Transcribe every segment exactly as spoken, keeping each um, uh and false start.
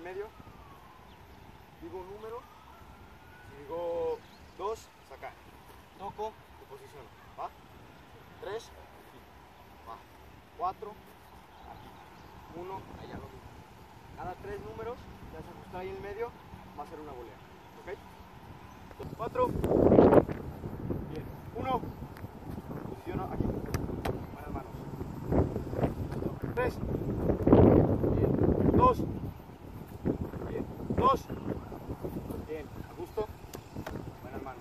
medio, digo un número, si digo dos, sacar, toco, te posiciono, ¿va? tres, aquí, va, cuatro, aquí, uno, allá lo mismo. Cada tres números, te vas a ajustar ahí en el medio, va a ser una volea, ¿ok? cuatro, bien, uno, posiciono aquí, buenas manos, tres, bien, dos, bien, dos, bien, a gusto, buenas manos,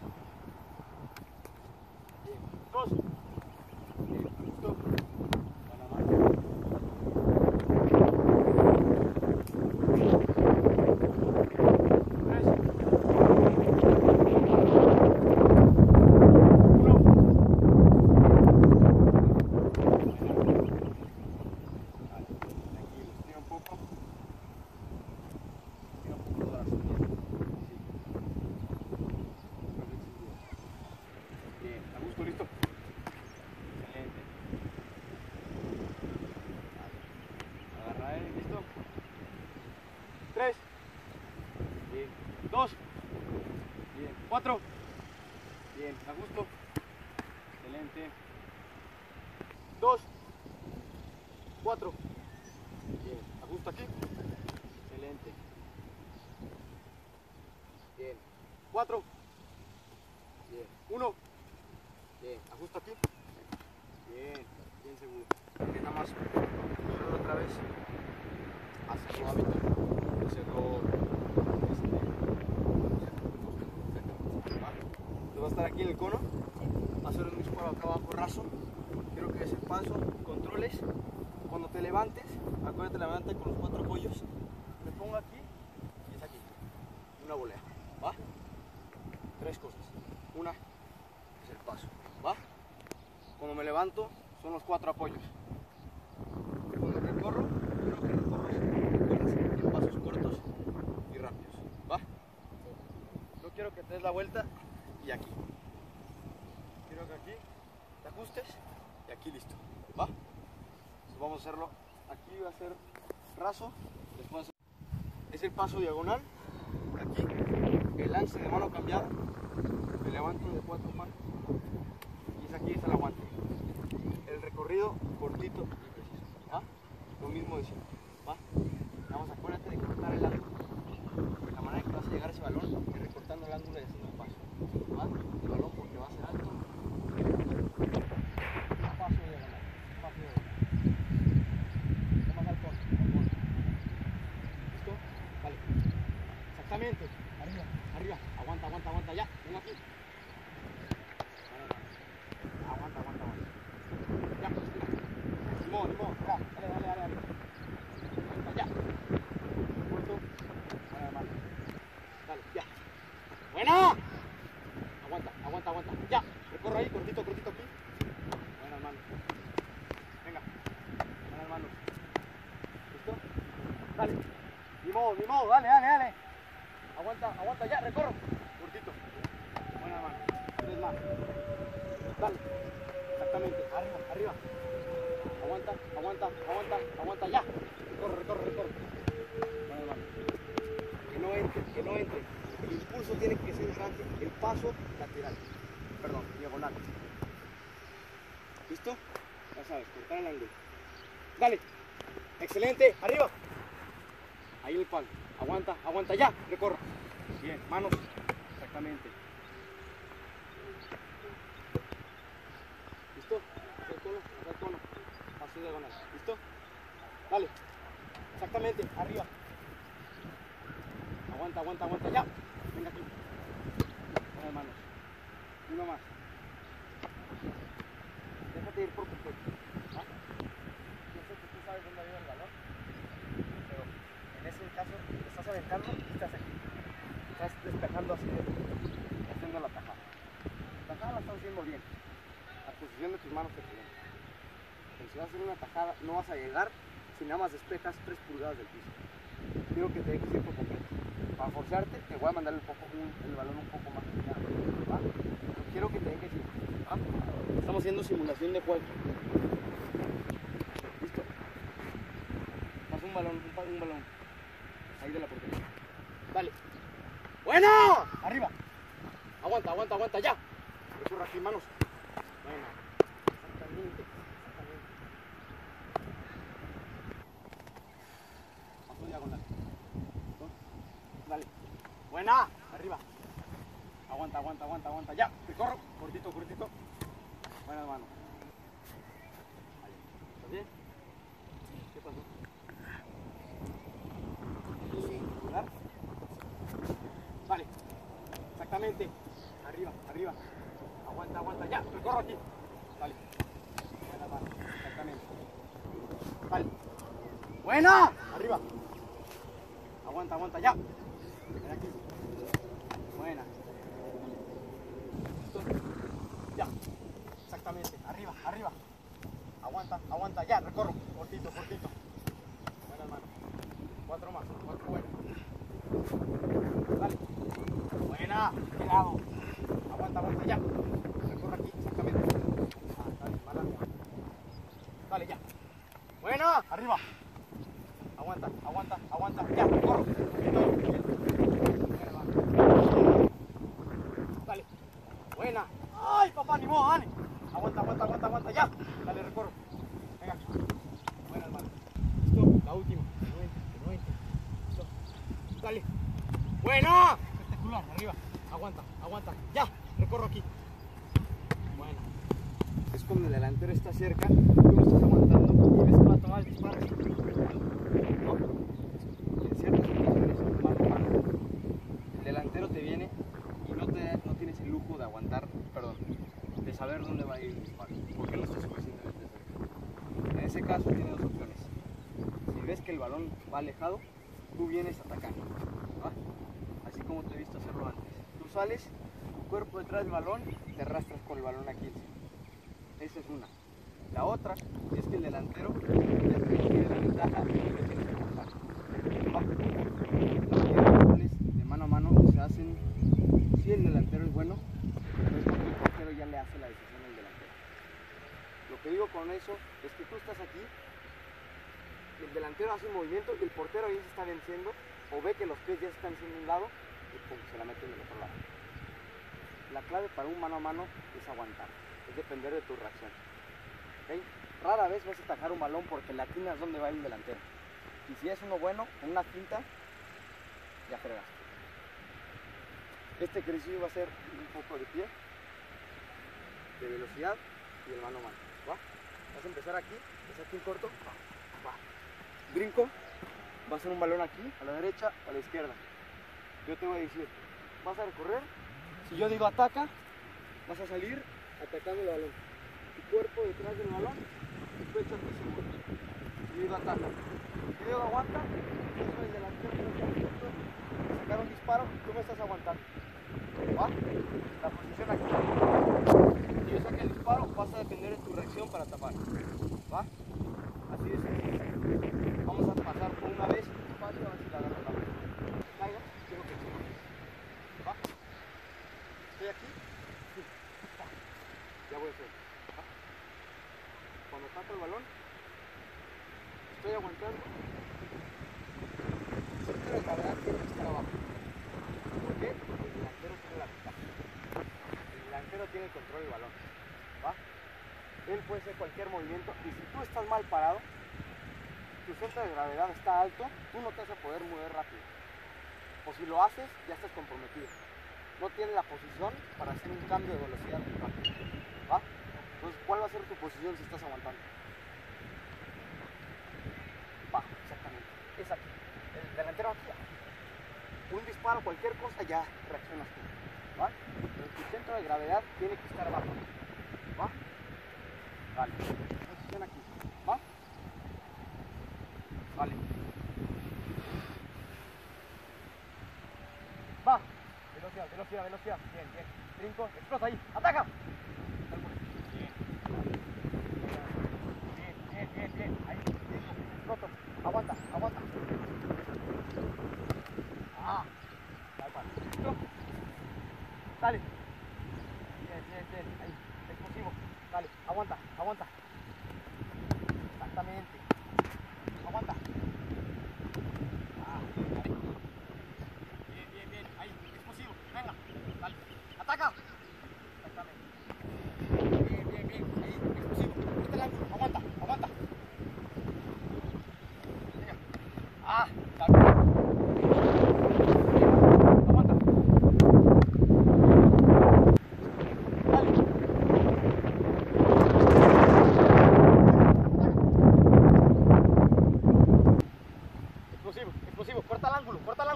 bien, dos, bien, a gusto, buenas manos, tres, listo. Excelente. Agarra él, listo. Tres. Bien. Dos. Bien. Cuatro. Bien. A gusto. Excelente. Dos. Cuatro. Bien. A gusto aquí. Excelente. Bien. Cuatro. Bien. Uno. Bien, ajusto aquí. Bien, bien seguro. Que nada más hacerlo otra vez. Hacerlo hábito. Hacerlo. Este. ¿Va? Te va a estar aquí en el cono. Hacer un disparo acá abajo raso. Quiero que des el paso, controles. Cuando te levantes, acuérdate levantarte con los cuatro apoyos. Me pongo aquí y es aquí. Una volea. ¿Va? Tres cosas. Una es el paso. ¿Va? Cuando me levanto son los cuatro apoyos. Cuando recorro, quiero que recorras en pasos cortos y rápidos. ¿Va? No quiero que te des la vuelta y aquí. Quiero que aquí te ajustes y aquí listo. ¿Va? Entonces vamos a hacerlo. Aquí va a ser raso. Después es el paso diagonal. Aquí el lance de mano cambiada. Me levanto de cuatro manos. Aquí es el aguante. El recorrido cortito y preciso. ¿Va? Lo mismo de siempre. ¿Va? Vamos, acuérdate de cortar el ángulo. De la manera que vas a llegar a ese balón es recortando el ángulo y haciendo el paso. ¿Va? El balón porque va a ser alto. Un paso diagonal. Un paso diagonal. Más al fondo. ¿Listo? Vale. Exactamente. Arriba. Arriba. Aguanta, aguanta, aguanta. Ya. Ven aquí. Aguanta, aguanta, aguanta. Ya, pues, ni modo, ni modo. Ya, dale, dale, dale, dale. Aguanta, ya. Corto. Buena mano. Dale, ya. ¡Buena! Aguanta, aguanta, aguanta. Ya. Recorro ahí, cortito, cortito aquí. Buenas manos. Venga. Buenas manos. ¿Listo? Dale. Ni modo, ni modo. Dale, dale, dale. Aguanta, aguanta, ya. Recorro. Cortito. Buenas manos. Tres más. Dale, exactamente, arriba, arriba. Aguanta, aguanta, aguanta, aguanta, ya. Recorre, recorre, recorre. Buena mano. Que no entre, que no entre. El impulso tiene que ser grande, el paso lateral. Perdón, diagonal. ¿Listo? Ya sabes, cortar el ángulo. Dale. Excelente, arriba. Ahí el palo. Aguanta, aguanta, ya. Recorre. Bien, manos. Exactamente. ¿Listo? Acá el cono, acá el cono. Paso diagonal. ¿Listo? Dale. Exactamente. Arriba. Aguanta, aguanta, aguanta. Ya. Venga aquí. Buenas manos. Uno más. Déjate ir por completo. ¿Ah? Yo sé que tú sabes dónde vive el balón. Pero en ese caso, te estás aventando y estás aquí. Estás despejando así de haciendo la tajada. La tajada la estás haciendo bien. La posición de tus manos te piden. Pero si vas a hacer una tajada, no vas a llegar si nada más despejas tres pulgadas del piso. Quiero que te dejes ir por completo. Para forzarte, te voy a mandar el, poco, un, el balón un poco más allá. ¿Va? Pero quiero que te dejes ir. ¿Va? Estamos haciendo simulación de juego. Listo. Pasa un balón, un, un balón. ahí de la portería. Dale. ¡Bueno! Arriba. Aguanta, aguanta, aguanta, ya. Recorre aquí, manos. Bueno. Exactamente. Exactamente. Paso diagonal. Dale. Buena. Arriba. Aguanta, aguanta, aguanta, aguanta. Ya. Recorro. Cortito, cortito. Buenas manos. Vale. ¿Estás bien? ¿Qué pasó? ¿Verdad? Vale. Exactamente. Arriba, arriba. Aguanta, aguanta. Ya. Recorro aquí. Vale. Buenas manos. Exactamente. Vale. Buena. Arriba. Aguanta, aguanta. Ya. Ven aquí. Buena. Listo. Ya. Exactamente. Arriba, arriba. Aguanta, aguanta. Ya. Recorro. Cortito, cortito. Buenas manos. Cuatro más. Cuatro buenas. Dale. Buena. Pegado. Aguanta, aguanta. Ya. Recorro aquí. Exactamente. Ah, dale. Más rápido. Dale, ya. Buena. Arriba. Aguanta, aguanta, aguanta. Ya. Recorro. Dale. Buena. Ay, papá, ni modo, dale. Aguanta, aguanta, aguanta, aguanta. Ya. Dale, recorro. Venga. Buena, hermano. Listo. La última. De noventa, de noventa. Listo. Dale. Buena. Espectacular. Arriba. Aguanta, aguanta. Ya. Recorro aquí. Buena. Es cuando el delantero está cerca, tú lo estás aguantando y ves que va a tomar el disparo. ¿No? En ciertas ocasiones, mano a mano, el delantero te viene y no, te, no tienes el lujo de aguantar, perdón, de saber dónde va a ir el disparo, porque no estás suficientemente cerca. En ese caso tienes dos opciones. Si ves que el balón va alejado, tú vienes atacando, ¿va? Así como te he visto hacerlo antes. Tú sales, tu cuerpo detrás del balón y te arrastras con el balón a quince. Esa es una. La otra es que el delantero ya tiene la ventaja y le tienes que empujar. ¿Va? Los goles de mano a mano se hacen si el delantero es bueno, pero es porque el portero ya le hace la decisión al delantero. Lo que digo con eso es que tú estás aquí, el delantero hace un movimiento y el portero ya se está venciendo o ve que los pies ya están haciendo un lado y pum, se la meten del otro lado. La clave para un mano a mano es aguantar. Es depender de tu reacción. ¿Okay? Rara vez vas a atajar un balón porque le atinas dónde va el delantero. Y si es uno bueno, en una finta, ya fregaste. Este ejercicio va a ser un poco de pie, de velocidad y el mano a mano. ¿Va? Vas a empezar aquí, es aquí en corto, va, va. Brinco, va a ser un balón aquí, a la derecha o a la izquierda. Yo te voy a decir, vas a recorrer, si yo digo ataca, vas a salir atacando el balón. Tu cuerpo detrás del balón, tu pecho aquí seguro. Si digo ataca. Si digo aguanta, yo soy el delantero que está a punto de sacar un disparo y tú me estás aguantando. ¿Va? La posición aquí. Si yo saque el disparo, vas a depender de tu reacción para tapar. ¿Va? Así de sencillo. Vamos a pasar por una vez despacio a ver si la agarro la mano. Caiga, quiero que siga. ¿Va? Estoy aquí. Sí. Ya voy a hacer. ¿Va? Cuando tapo el balón, estoy aguantando. El centro de gravedad tiene que estar abajo. ¿Por qué? Porque el delantero tiene la ventaja. El delantero tiene el control del balón. ¿Va? Él puede hacer cualquier movimiento y si tú estás mal parado, tu centro de gravedad está alto, tú no te vas a poder mover rápido. O si lo haces, ya estás comprometido. No tienes la posición para hacer un cambio de velocidad rápido. ¿Va? Entonces, ¿cuál va a ser tu posición si estás aguantando? Va, exactamente. Es aquí. El delantero aquí. Un disparo, cualquier cosa, ya reaccionas tú. ¿Va? Pero tu centro de gravedad tiene que estar abajo. ¿Va? Vale. Posición aquí. ¿Va? Vale. Va. Velocidad, velocidad, velocidad. Bien, bien. Brinco, explota ahí. ¡Ataca! Bien. Bien, bien, bien, bien. Ahí. Brinco, exploto. Aguanta, aguanta. Ah. Vale, vale. ¿Listo? Dale. Bien, bien, bien. Ahí. Explosivo. Dale. Aguanta, aguanta. Exactamente. Aguanta. Ah,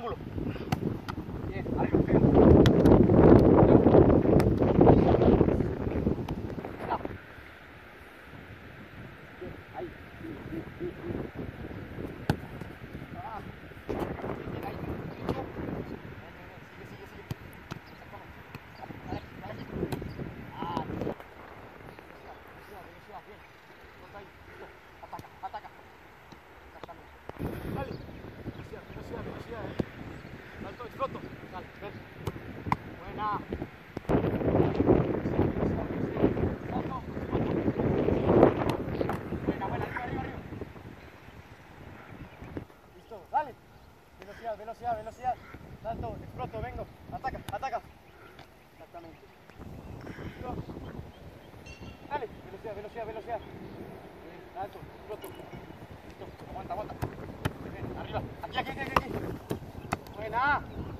ángulo. Bien, arriba, bien. Ahí. Ah. Bien, ahí. Sigue, sigue, sigue. Exactamente. Dale, dale. Ah, velocidad, velocidad, velocidad, bien. Ponte ahí, listo. Ataca, ataca. Exactamente. Dale. Velocidad, velocidad, velocidad, eh. Salto, exploto. Dale, ven. Buena. Dale, velocidad, velocidad, velocidad, salto, exploto, vengo, ataca, ataca, exactamente, listo, dale, velocidad, velocidad, velocidad, bien, salto, exploto, listo, aguanta, aguanta, bien, arriba, aquí, aquí, aquí, aquí, buena.